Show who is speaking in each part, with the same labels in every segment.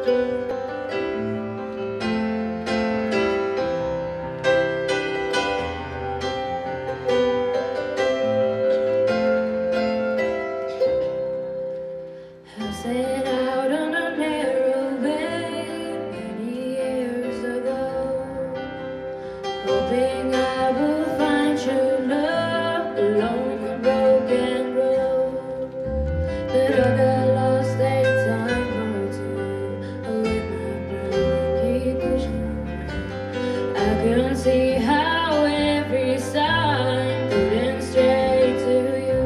Speaker 1: Set out on a narrow way many years ago, hoping I will find true love along the broken road. But I got lost a time or two with my brain keep pushing. I couldn't see how every sign leading straight to you.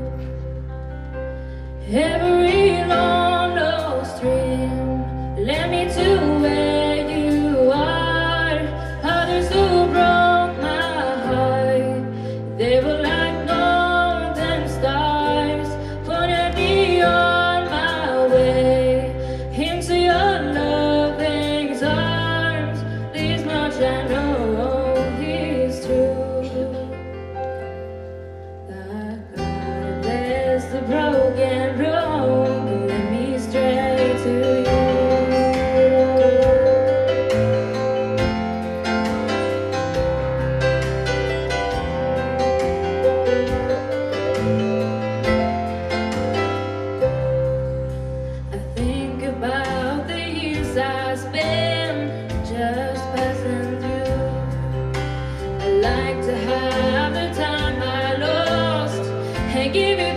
Speaker 1: Every long lost dream led me to where you are. Others who broke my heart, they were like golden stars, pointed me on my way into your loving arms. This much I know is true, that God bless the broken road and let me stray to you. I think about the years I spent just passing through. I like to have the time I lost and give you